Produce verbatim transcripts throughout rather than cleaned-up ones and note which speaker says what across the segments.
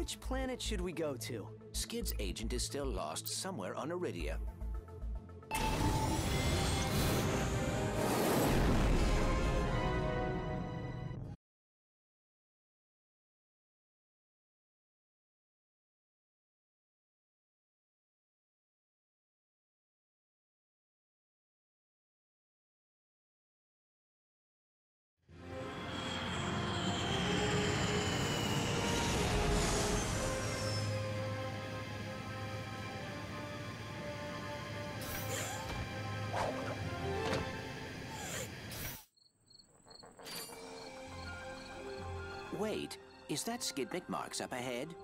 Speaker 1: Which planet should we go to?
Speaker 2: Skid's agent is still lost somewhere on Iridia. Wait, is that Skid McMarx up ahead?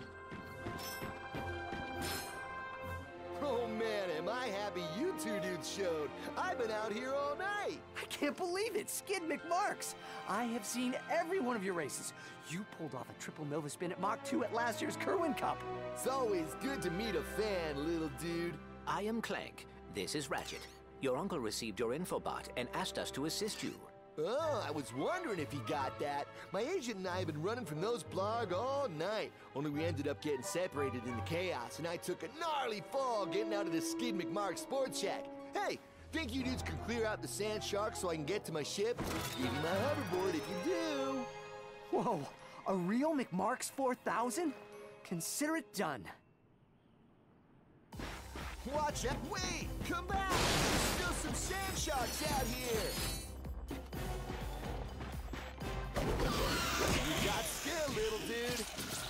Speaker 3: Oh man, am I happy you two dudes showed. I've been out here all night.
Speaker 1: I can't believe it, Skid McMarx. I have seen every one of your races. You pulled off a triple Nova spin at Mach two at last year's Kerwin Cup.
Speaker 3: It's always good to meet a fan, little dude.
Speaker 2: I am Clank. This is Ratchet. Your uncle received your infobot and asked us to assist you.
Speaker 3: Oh, I was wondering if you got that. My agent and I have been running from those blarg all night. Only we ended up getting separated in the chaos, and I took a gnarly fall getting out of the Skid McMarx Sports Shack. Hey, think you dudes can clear out the sand shark so I can get to my ship? Give me my hoverboard if you do.
Speaker 1: Whoa, a real McMarx four thousand? Consider it done.
Speaker 3: Watch out! Wait! Come back! There's still some sand sharks out here! You got skill, little dude!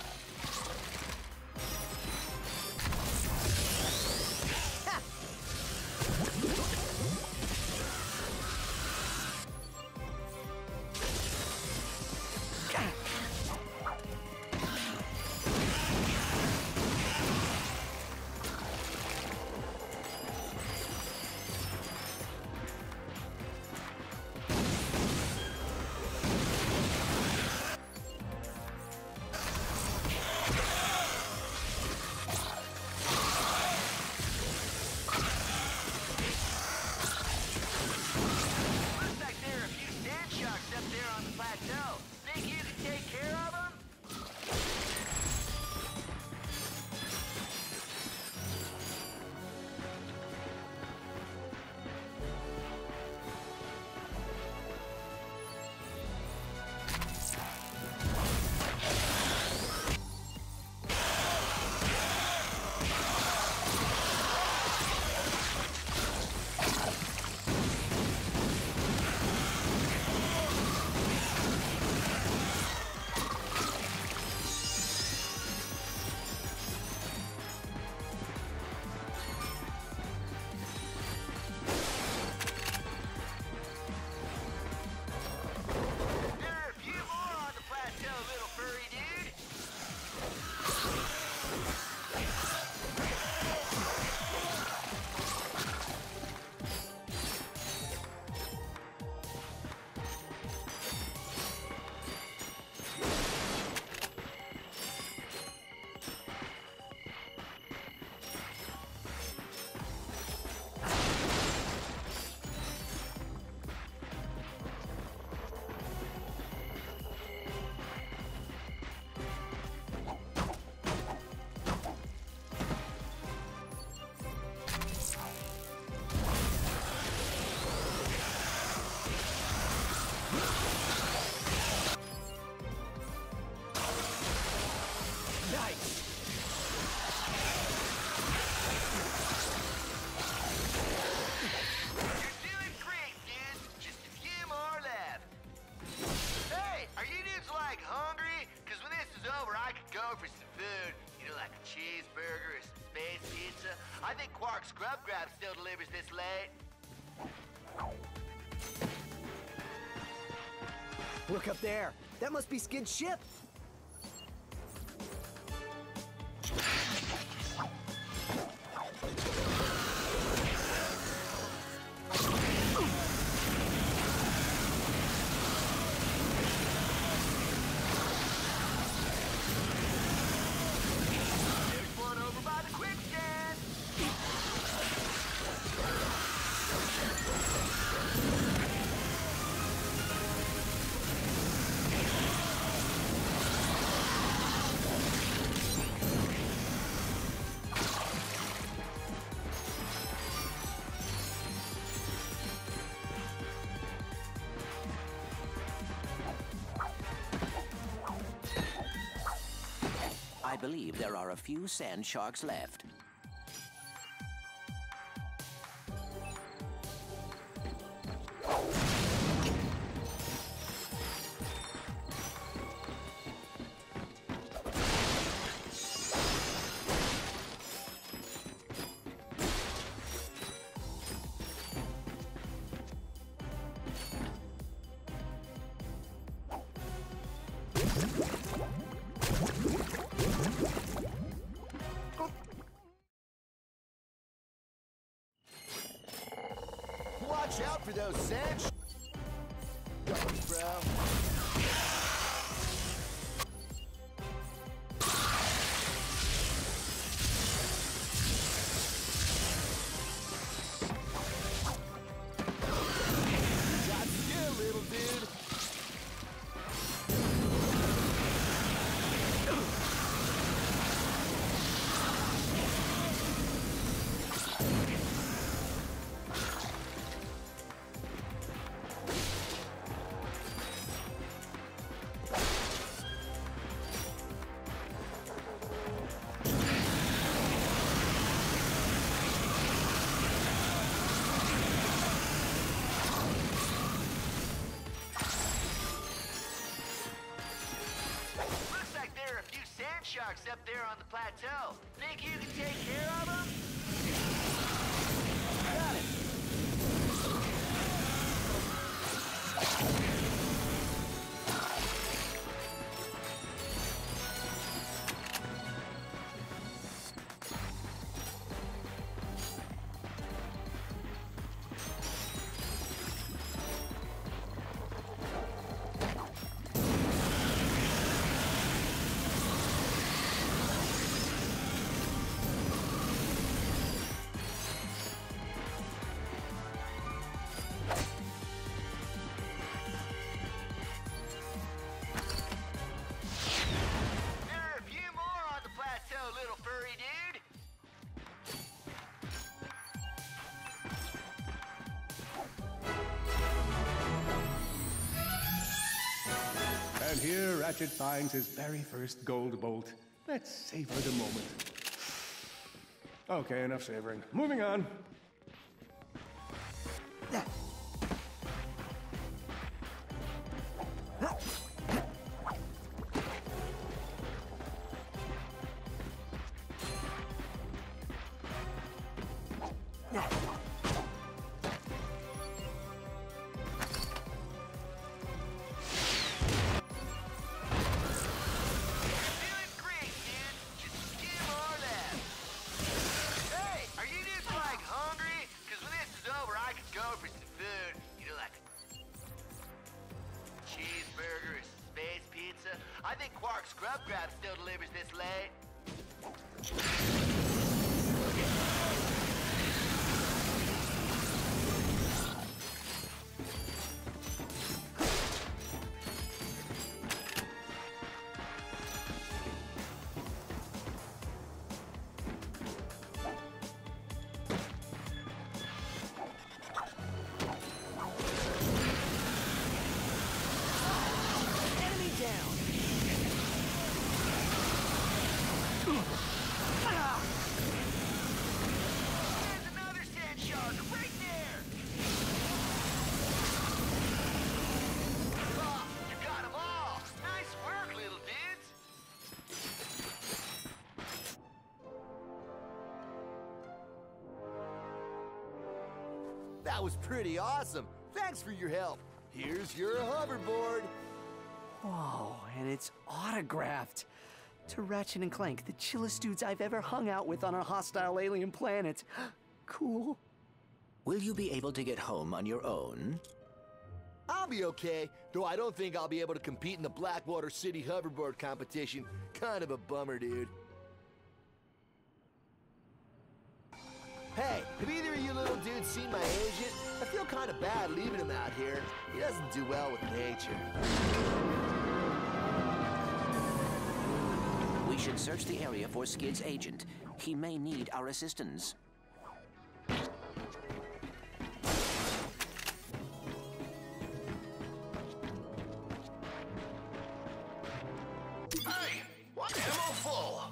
Speaker 4: I think Quark Scrub Grab still delivers this late.
Speaker 1: Look up there. That must be Skid's ship.
Speaker 4: There's one over by the quicksand.
Speaker 2: I believe there are a few sand sharks left.
Speaker 3: Watch out for those sand sh- bro. Got skill, little dude.
Speaker 4: Looks like there are a few sand sharks up there on the plateau. Think you can take care of them?
Speaker 1: Got it.
Speaker 4: There are a few more on the plateau, little furry dude.
Speaker 5: And here Ratchet finds his very first gold bolt. Let's savor the moment. Okay, enough savoring. Moving on.
Speaker 4: Feeling great, dude. Just a few more left. Hey, are you dudes like hungry? Cause when this is over, I could go for some food. You know, like cheeseburger or space pizza. I think Quark Scrub Grab still delivers this late.
Speaker 1: Enemy down.
Speaker 4: There's another sand shark right there. Oh, you got them all. Nice work, little dudes.
Speaker 3: That was pretty awesome. Thanks for your help. Here's your hoverboard.
Speaker 1: Whoa, and it's autographed. To Ratchet and Clank, the chillest dudes I've ever hung out with on a hostile alien planet. Cool.
Speaker 2: Will you be able to get home on your own?
Speaker 3: I'll be okay, though I don't think I'll be able to compete in the Blackwater City hoverboard competition. Kind of a bummer, dude. Hey, have either of you little dudes seen my agent? I feel kind of bad leaving him out here. He doesn't do well with nature.
Speaker 2: We should search the area for Skid's agent. He may need our assistance.
Speaker 6: Hey, what the hell?
Speaker 3: full.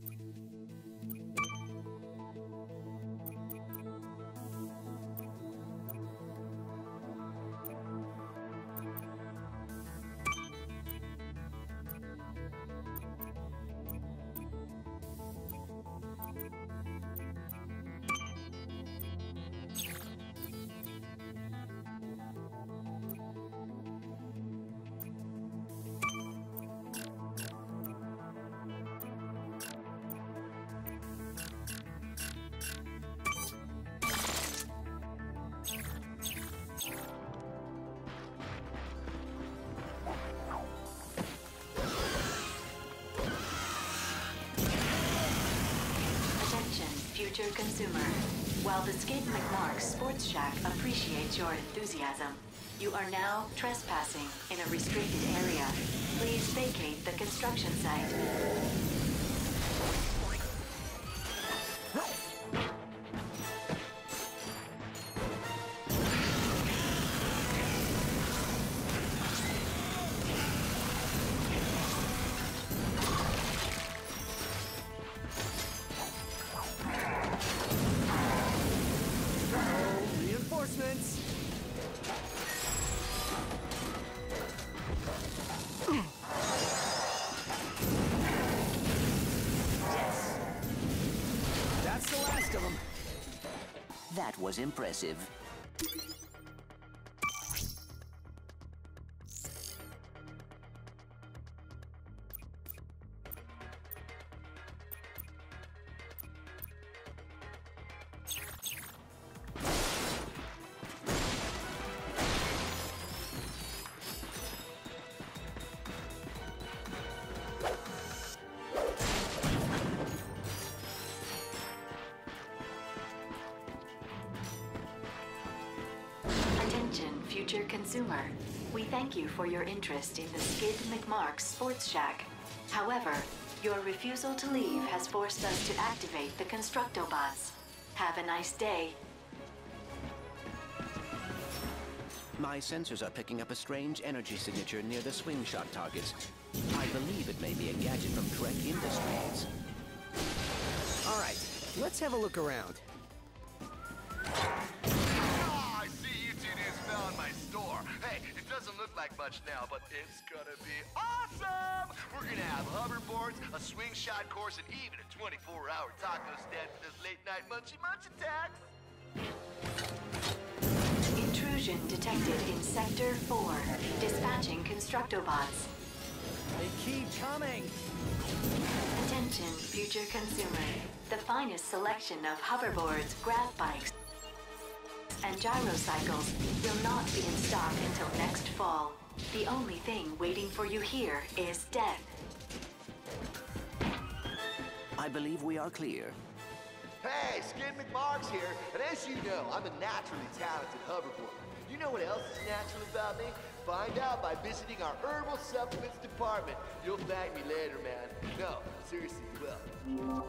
Speaker 6: Future consumer. While the Skid McMark Sports Shack appreciates your enthusiasm, you are now trespassing in a restricted area. Please vacate the construction site.
Speaker 2: That was impressive. Future consumer, we thank you for your interest in the Skid McMark Sports Shack. However, your refusal to leave has forced us to activate the Constructobots. Have a nice day. My sensors are picking up a strange energy signature near the swing shot targets. I believe it may be a gadget from Trek Industries.
Speaker 1: All right, let's have a look around.
Speaker 4: My store. Hey, it doesn't look like much now, but it's gonna be awesome! We're gonna have hoverboards, a swing shot course, and even a twenty-four hour taco stand for those late night munchy munch attacks.
Speaker 6: Intrusion detected in Sector four. Dispatching Constructobots.
Speaker 1: They keep coming!
Speaker 6: Attention, future consumer. The finest selection of hoverboards, grab bikes, and gyrocycles will not be in stock until next fall. The only thing waiting for you here is death.
Speaker 2: I believe we are clear.
Speaker 3: Hey, Skid McMark's here, and as you know, I'm a naturally talented hoverboarder. You know what else is natural about me? Find out by visiting our herbal supplements department. You'll thank me later, man. No, seriously, you will.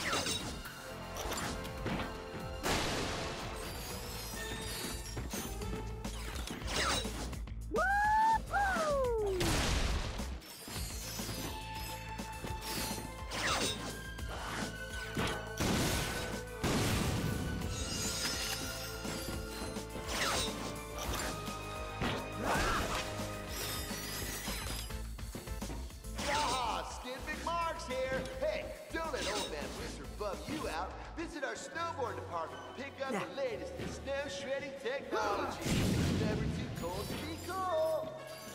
Speaker 3: Visit our snowboard department to pick up the latest in snow shredding technology. It's never too cold to be cool.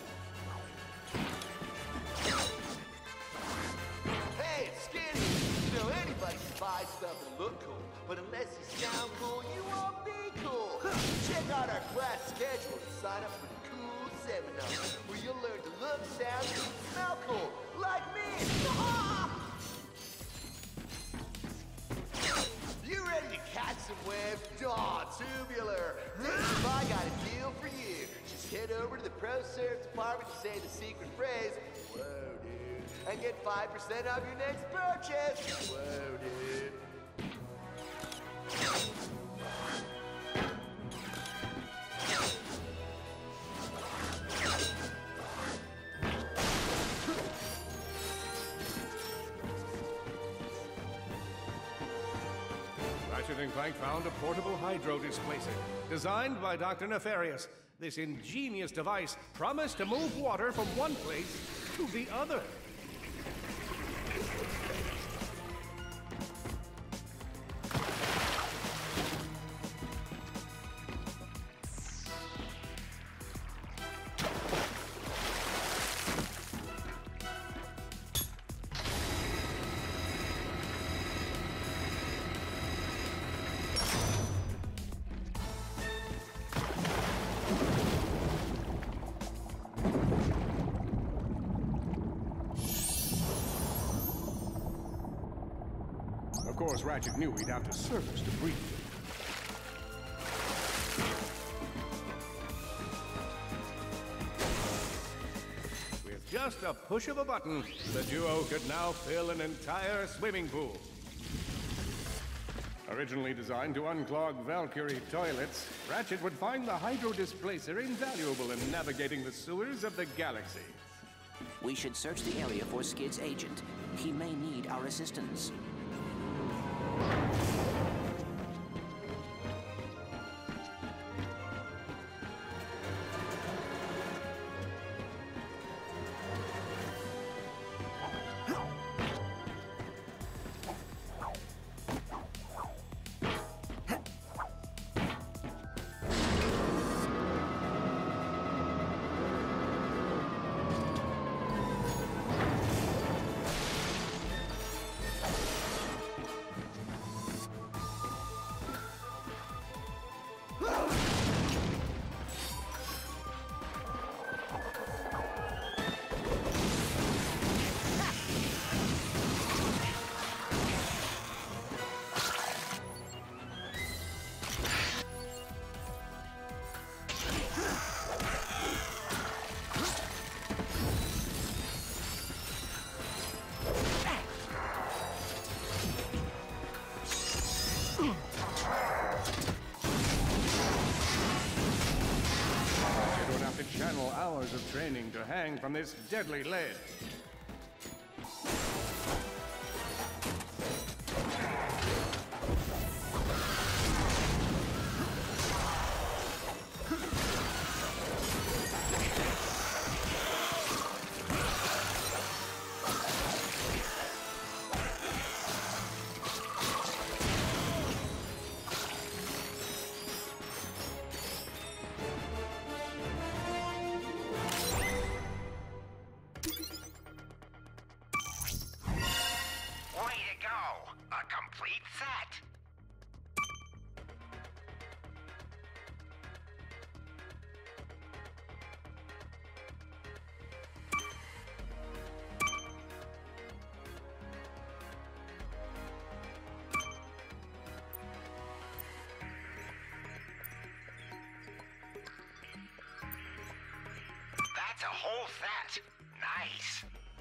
Speaker 3: Hey, it's Skinny. You know, anybody can buy stuff and look cool, but unless you sound cool, you won't be cool. Check out our class schedule to sign up for the cool seminar, where you'll learn to look, sound, and smell cool, like me. You ready to catch some waves? Aw, tubular! Dave, I got a deal for you. Just head over to the ProServe department and say the secret phrase, whoa, dude, and get five percent off your next purchase. Whoa, dude.
Speaker 5: Ratchet and Clank found a portable hydro displacer designed by Doctor Nefarious. This ingenious device promised to move water from one place to the other. Of course, Ratchet knew he'd have to surface to breathe. With just a push of a button, the duo could now fill an entire swimming pool. Originally designed to unclog Valkyrie toilets, Ratchet would find the hydro displacer invaluable in navigating the sewers of the galaxy.
Speaker 7: We should search the area for Skid's agent. He may need our assistance.
Speaker 5: Channel hours of training to hang from this deadly ledge.
Speaker 8: That's a whole set. Nice.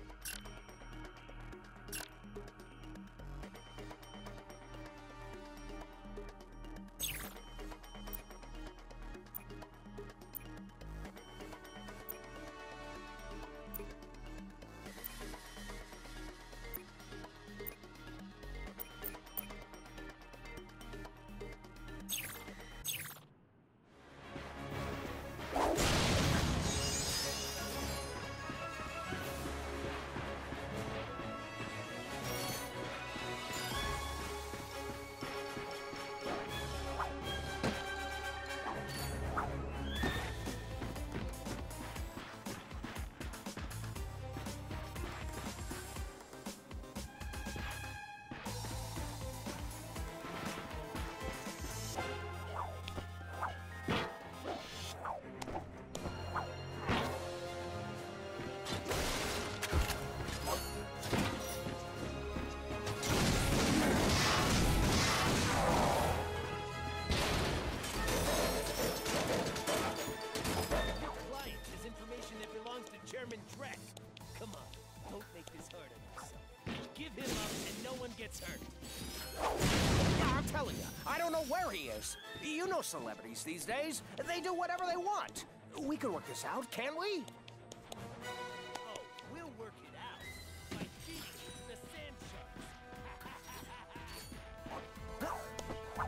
Speaker 9: Chairman Drek. Come on, don't make this hard on yourself. Give him up and no one gets hurt.
Speaker 10: Yeah, I'm telling you, I don't know where he is. You know celebrities these days. They do whatever they want. We can work this out, can't we?
Speaker 9: Oh, we'll work it out by feeding the sand sharks.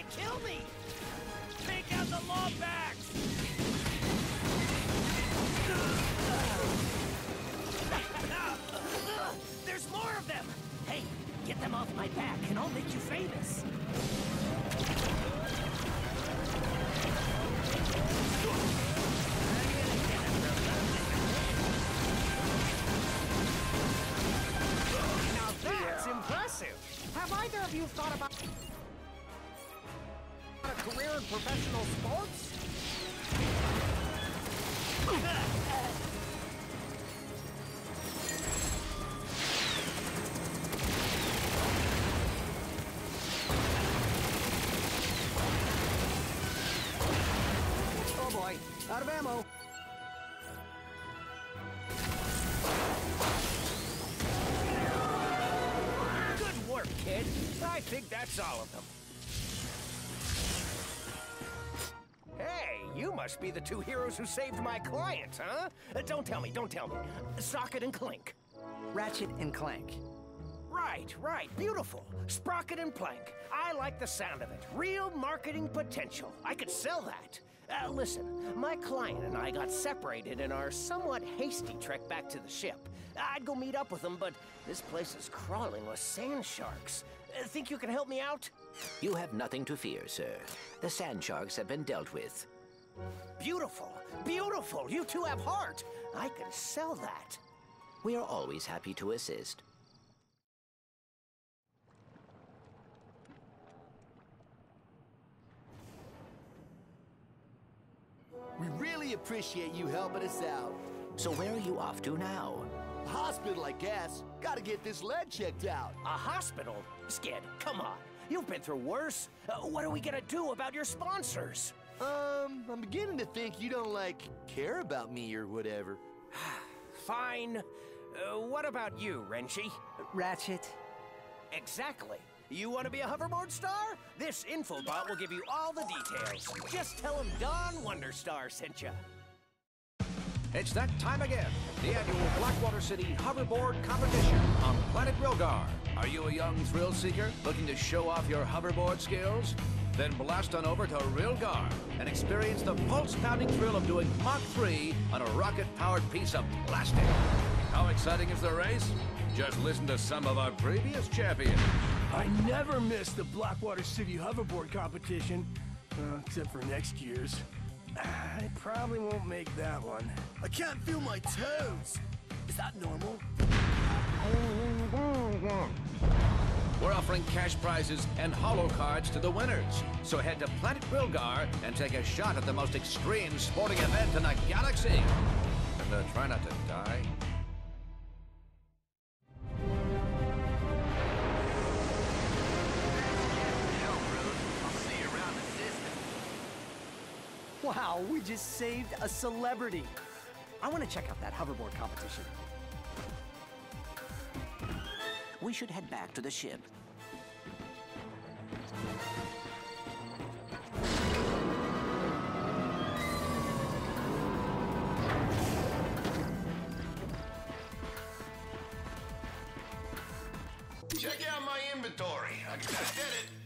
Speaker 9: to kill me! Take out the Lawbacks! There's more of them! Hey, get them off my back and I'll make you famous!
Speaker 10: Now that's impressive! Have either of you thought about a career in professional sports?
Speaker 1: Oh boy, out of ammo.
Speaker 10: Good work, kid. I think that's all of them. Hey, you must be the two heroes who saved my clients, huh? Uh, don't tell me, don't tell me. Socket and Clink.
Speaker 1: Ratchet and Clank.
Speaker 10: Right, right, beautiful. Sprocket and Plank. I like the sound of it. Real marketing potential. I could sell that. Uh, listen, my client and I got separated in our somewhat hasty trek back to the ship. I'd go meet up with them, but this place is crawling with sand sharks. Uh, think you can help me out?
Speaker 7: You have nothing to fear, sir. The sand sharks have been dealt with.
Speaker 10: Beautiful, beautiful. You two have heart. I can sell that.
Speaker 7: We are always happy to assist.
Speaker 3: We really appreciate you helping us out.
Speaker 7: So where are you off to now?
Speaker 3: Hospital, I guess. Gotta get this lead checked out.
Speaker 10: A hospital? Skid, come on. You've been through worse. Uh, what are we gonna do about your sponsors?
Speaker 3: Um, I'm beginning to think you don't, like, care about me or whatever.
Speaker 10: Fine. Uh, what about you, Renchi?
Speaker 1: Ratchet.
Speaker 10: Exactly. You want to be a hoverboard star? This infobot will give you all the details. Just tell him Don Wonderstar sent you.
Speaker 11: It's that time again. The annual Blackwater City Hoverboard Competition on Planet Rilgar. Are you a young thrill seeker looking to show off your hoverboard skills? Then blast on over to Rilgar and experience the pulse-pounding thrill of doing Mach three on a rocket-powered piece of plastic. How exciting is the race? Just listen to some of our previous champions.
Speaker 9: I never miss the Blackwater City Hoverboard Competition, uh, except for next year's. I probably won't make that one.
Speaker 12: I can't feel my toes. Is that normal?
Speaker 11: We're offering cash prizes and holo cards to the winners. So head to Planet Rilgar and take a shot at the most extreme sporting event in the galaxy. And uh, try not to die.
Speaker 1: Wow, we just saved a celebrity. I want to check out that hoverboard competition.
Speaker 7: We should head back to the ship.
Speaker 4: Check out my inventory. I, I did it.